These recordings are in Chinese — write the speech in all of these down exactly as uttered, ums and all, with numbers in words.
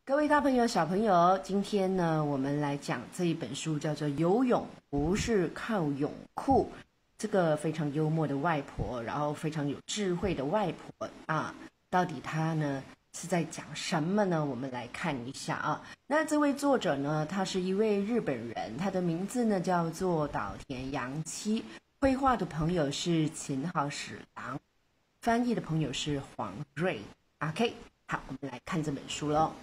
各位大朋友、小朋友，今天呢，我们来讲这一本书，叫做《游泳不是靠泳裤》。这个非常幽默的外婆，然后非常有智慧的外婆啊，到底她呢是在讲什么呢？我们来看一下啊。那这位作者呢，他是一位日本人，他的名字呢叫做岛田洋七，绘画的朋友是秦浩史郎，翻译的朋友是黄瑞。OK， 好，我们来看这本书喽。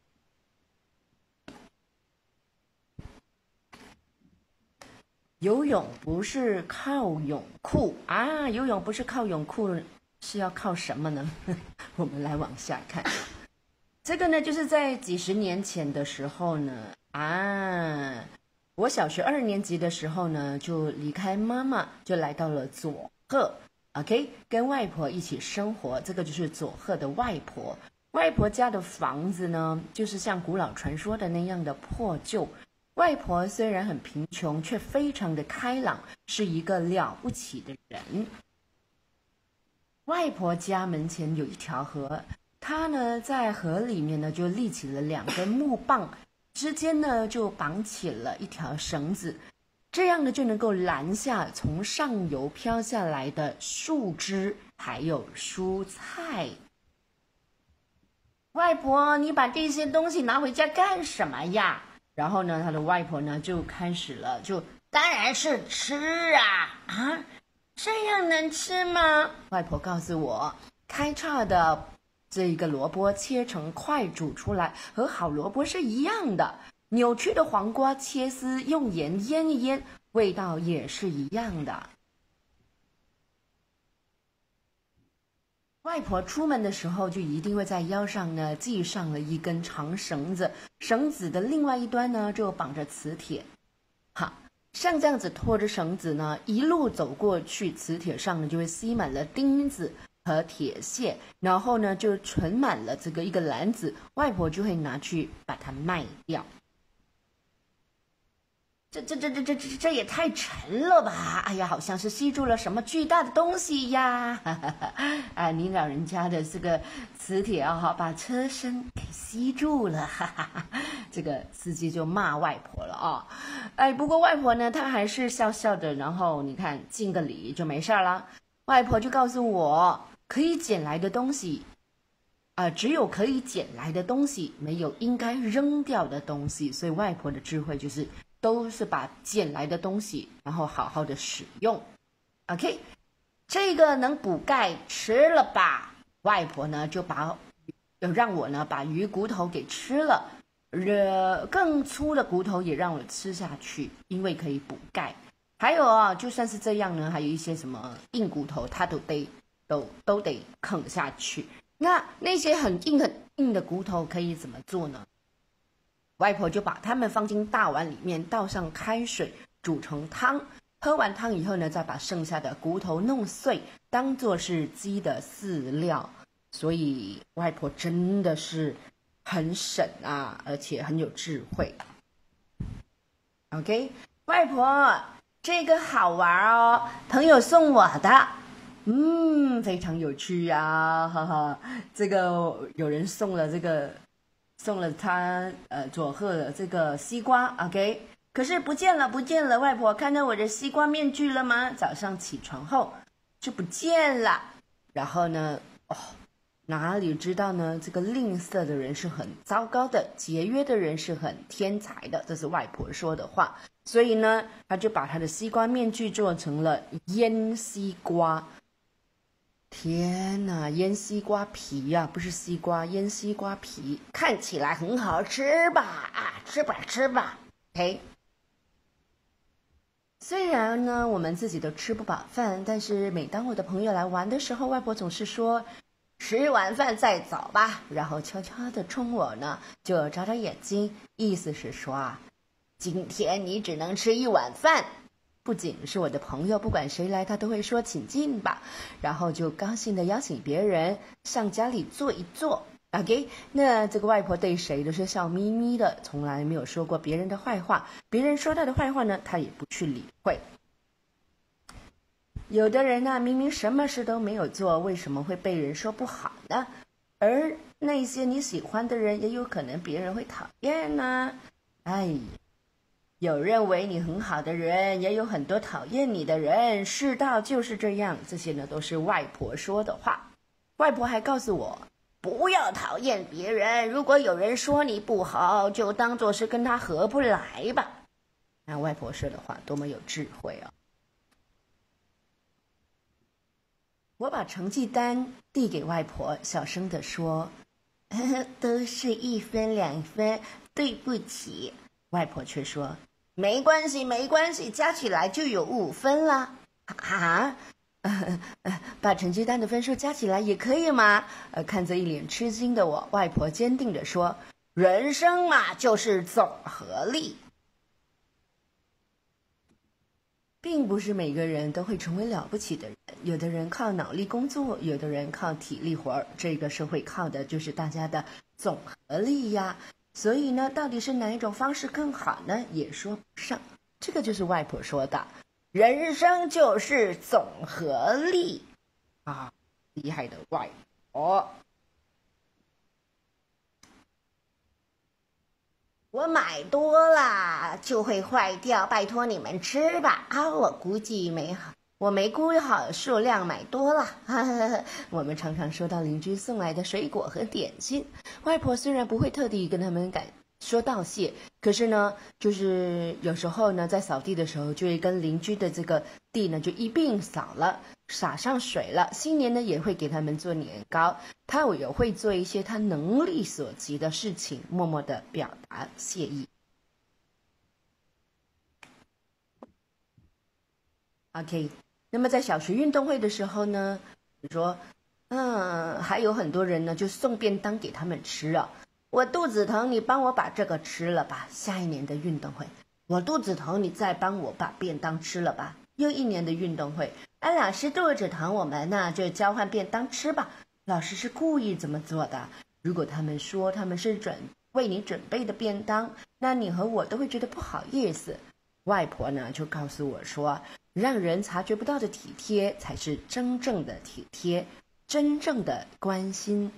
游泳不是靠泳裤啊！游泳不是靠泳裤，是要靠什么呢？我们来往下看。这个呢，就是在几十年前的时候呢，啊，我小学二年级的时候呢，就离开妈妈，就来到了佐贺 ，OK， 跟外婆一起生活。这个就是佐贺的外婆。外婆家的房子呢，就是像古老传说的那样的破旧。外婆虽然很贫穷，却非常的开朗，是一个了不起的人。外婆家门前有一条河，她呢在河里面呢就立起了两根木棒，之间呢就绑起了一条绳子，这样呢就能够拦下从上游飘下来的树枝还有蔬菜。外婆，你把这些东西拿回家干什么呀？然后呢，他的外婆呢就开始了，就当然是吃啊啊，这样能吃吗？外婆告诉我，开叉的这个萝卜切成块煮出来，和好萝卜是一样的；扭曲的黄瓜切丝，用盐腌一腌，味道也是一样的。外婆出门的时候，就一定会在腰上呢系上了一根长绳子，绳子的另外一端呢就绑着磁铁。好，像这样子拖着绳子呢，一路走过去，磁铁上呢就会吸满了钉子和铁屑，然后呢就存满了这个一个篮子，外婆就会拿去把它卖掉。这这这这这这这也太沉了吧！哎呀，好像是吸住了什么巨大的东西呀！啊，您老人家的这个磁铁啊，哈，把车身给吸住了，哈哈哈！这个司机就骂外婆了啊、哦！哎，不过外婆呢，她还是笑笑的，然后你看敬个礼就没事了。外婆就告诉我，可以捡来的东西啊、呃，只有可以捡来的东西，没有应该扔掉的东西。所以外婆的智慧就是。都是把捡来的东西，然后好好的使用。OK， 这个能补钙，吃了吧？外婆呢就把让我呢把鱼骨头给吃了，呃，更粗的骨头也让我吃下去，因为可以补钙。还有啊，就算是这样呢，还有一些什么硬骨头，它都得都都得啃下去。那那些很硬很硬的骨头可以怎么做呢？外婆就把它们放进大碗里面，倒上开水，煮成汤。喝完汤以后呢，再把剩下的骨头弄碎，当做是鸡的饲料。所以外婆真的是很省啊，而且很有智慧。OK， 外婆，这个好玩哦，朋友送我的。嗯，非常有趣啊，哈哈。这个有人送了这个。送了他呃佐贺的这个西瓜 ，OK， 可是不见了不见了，外婆看到我的西瓜面具了吗？早上起床后就不见了。然后呢，哦，哪里知道呢？这个吝啬的人是很糟糕的，节约的人是很天才的，这是外婆说的话。所以呢，他就把他的西瓜面具做成了腌西瓜。天哪，腌西瓜皮呀、啊，不是西瓜，腌西瓜皮，看起来很好吃吧？啊，吃吧吃吧 ，OK。虽然呢，我们自己都吃不饱饭，但是每当我的朋友来玩的时候，外婆总是说：“吃完饭再走吧。”然后悄悄的冲我呢，就眨眨眼睛，意思是说啊，今天你只能吃一碗饭。不仅是我的朋友，不管谁来，他都会说请进吧，然后就高兴的邀请别人上家里坐一坐。OK， 那这个外婆对谁都是笑眯眯的，从来没有说过别人的坏话。别人说她的坏话呢，她也不去理会。有的人呢、啊，明明什么事都没有做，为什么会被人说不好呢？ 而那些你喜欢的人，也有可能别人会讨厌呢。哎呀，有认为你很好的人，也有很多讨厌你的人，世道就是这样。这些呢，都是外婆说的话。外婆还告诉我，不要讨厌别人，如果有人说你不好，就当作是跟他合不来吧。那外婆说的话多么有智慧啊！我把成绩单递给外婆，小声地说，都是一分两分，对不起。外婆却说，没关系没关系，加起来就有五分了。啊，呃呃、把成绩单的分数加起来也可以吗？呃，看着一脸吃惊的我，外婆坚定地说，人生嘛，就是总和力。并不是每个人都会成为了不起的人，有的人靠脑力工作，有的人靠体力活，这个社会靠的就是大家的总和力呀。所以呢，到底是哪一种方式更好呢？也说不上。这个就是外婆说的，人生就是总和力啊，厉害的外婆。我买多了就会坏掉，拜托你们吃吧。啊，我估计没好，我没估好数量，买多了。哈哈哈，我们常常收到邻居送来的水果和点心，外婆虽然不会特地跟他们感说道谢，可是呢，就是有时候呢，在扫地的时候，就会跟邻居的这个地呢，就一并扫了，洒上水了。新年呢，也会给他们做年糕。他也会做一些他能力所及的事情，默默地表达谢意。OK， 那么在小学运动会的时候呢，比如说，嗯，还有很多人呢就送便当给他们吃啊。我肚子疼，你帮我把这个吃了吧。下一年的运动会，我肚子疼，你再帮我把便当吃了吧。又一年的运动会，哎，老师肚子疼，我们呢就交换便当吃吧。老师是故意这么做的。如果他们说他们是准为你准备的便当，那你和我都会觉得不好意思。外婆呢就告诉我说，让人察觉不到的体贴才是真正的体贴，真正的关心。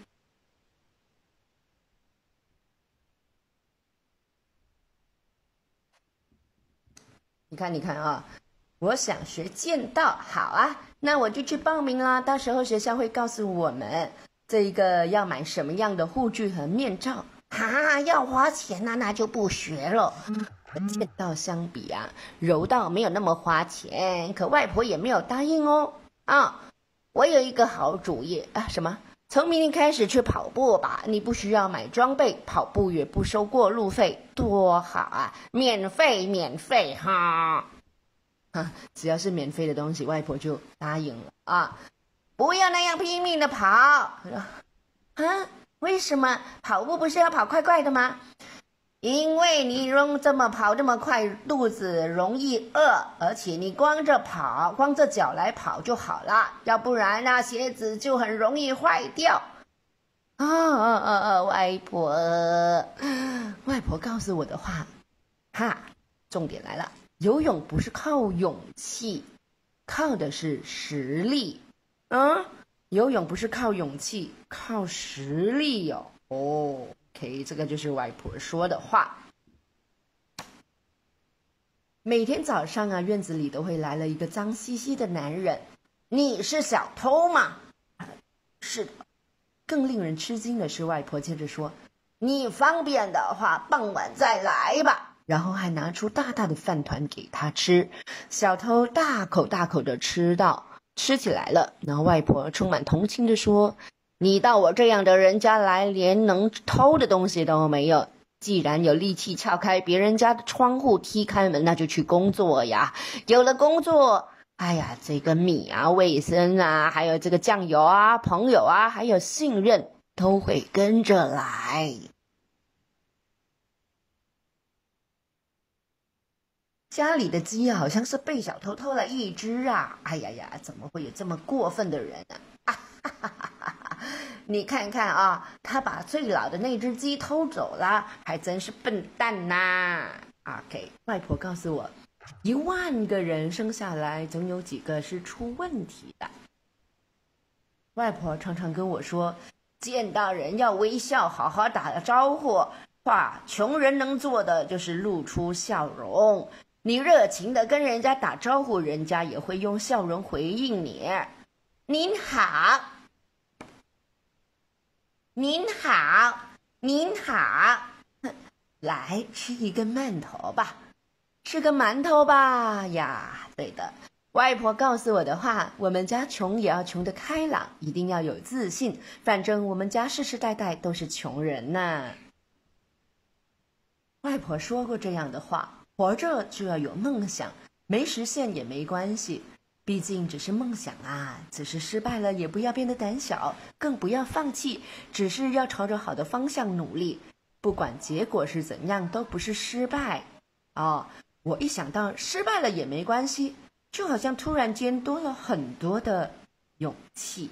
你看，你看啊，我想学剑道，好啊，那我就去报名啦。到时候学校会告诉我们，这一个要买什么样的护具和面罩。哈，要花钱啊，那就不学了。和剑道相比啊，柔道没有那么花钱，可外婆也没有答应哦。啊，我有一个好主意啊，什么？从明天开始去跑步吧，你不需要买装备，跑步也不收过路费，多好啊！免费，免费哈！哈，只要是免费的东西，外婆就答应了啊！不要那样拼命的跑啊！为什么跑步不是要跑快快的吗？因为你容这么跑这么快，肚子容易饿，而且你光着跑，光着脚来跑就好了，要不然那鞋子就很容易坏掉。啊啊啊啊！外婆，外婆告诉我的话，哈，重点来了，游泳不是靠勇气，靠的是实力。嗯，游泳不是靠勇气，靠实力哟。哦。OK， 这个就是外婆说的话。每天早上啊，院子里都会来了一个脏兮兮的男人。你是小偷吗？是的。更令人吃惊的是，外婆接着说：“你方便的话，傍晚再来吧。”然后还拿出大大的饭团给他吃。小偷大口大口的吃到，吃起来了。然后外婆充满同情的说：“你到我这样的人家来，连能偷的东西都没有。既然有力气撬开别人家的窗户，踢开门，那就去工作呀。有了工作，哎呀，这个米啊、卫生啊，还有这个酱油啊、朋友啊，还有信任，都会跟着来。”家里的鸡好像是被小偷偷了一只啊！哎呀呀，怎么会有这么过分的人呢？啊哈哈哈哈哈！你看看啊，他把最老的那只鸡偷走了，还真是笨蛋呐！OK， 外婆告诉我，一万个人生下来，总有几个是出问题的。外婆常常跟我说， 见到人要微笑，好好打个招呼。话穷人能做的就是露出笑容。你热情的跟人家打招呼，人家也会用笑容回应你。您好，您好，您好，来吃一根馒头吧，吃个馒头吧呀。对的，外婆告诉我的话，我们家穷也要穷得开朗，一定要有自信，反正我们家世世代代都是穷人呐。外婆说过这样的话，活着就要有梦想，没实现也没关系，毕竟只是梦想啊，只是失败了也不要变得胆小，更不要放弃，只是要朝着好的方向努力，不管结果是怎样都不是失败。哦，我一想到失败了也没关系，就好像突然间多了很多的勇气。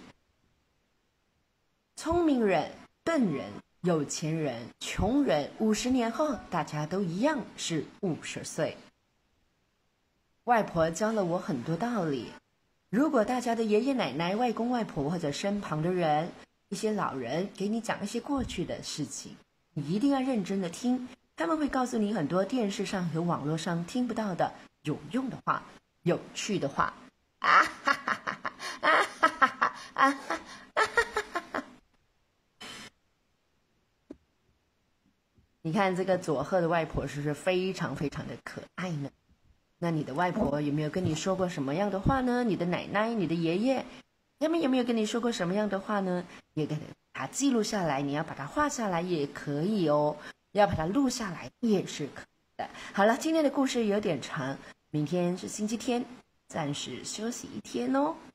聪明人、笨人、有钱人、穷人，五十年后大家都一样是五十岁。外婆教了我很多道理，如果大家的爷爷奶奶、外公外婆或者身旁的人，一些老人给你讲一些过去的事情，你一定要认真的听，他们会告诉你很多电视上和网络上听不到的有用的话、有趣的话。啊哈哈哈哈啊哈哈哈啊哈哈。你看这个佐贺的外婆是不是非常非常的可爱呢？那你的外婆有没有跟你说过什么样的话呢？你的奶奶、你的爷爷，他们有没有跟你说过什么样的话呢？也给它记录下来，你要把它画下来也可以哦，要把它录下来也是可以的。好了，今天的故事有点长，明天是星期天，暂时休息一天哦。